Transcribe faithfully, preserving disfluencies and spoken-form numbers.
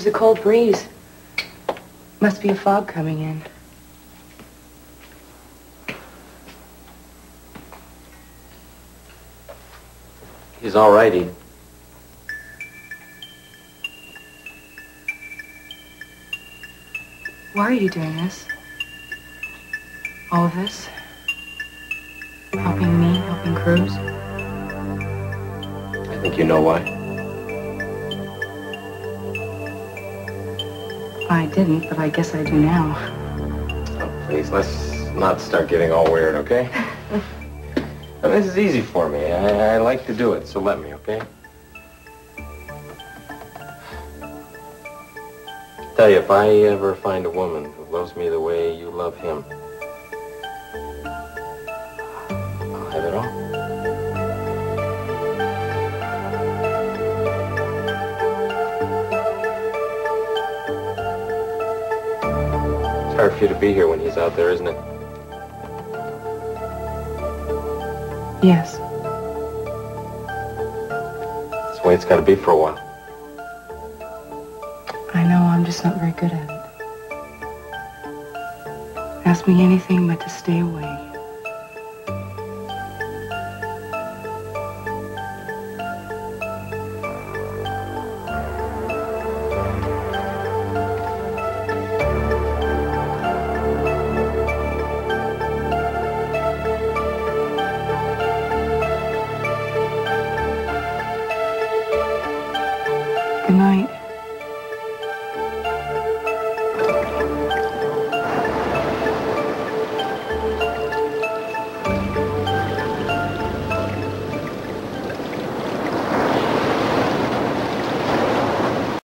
There's a cold breeze. Must be a fog coming in. He's all righty. Why are you doing this? All of this? Helping me, helping Cruz? I think you know why. I didn't, but I guess I do now. Oh, please, let's not start getting all weird, okay? Now, this is easy for me. I, I like to do it, so let me, okay? Tell you, if I ever find a woman who loves me the way you love him, I'll have it all. It's hard for you to be here when he's out there, isn't it? Yes. That's the way it's got to be for a while. I know, I'm just not very good at it. Ask me anything but to stay away. Good night.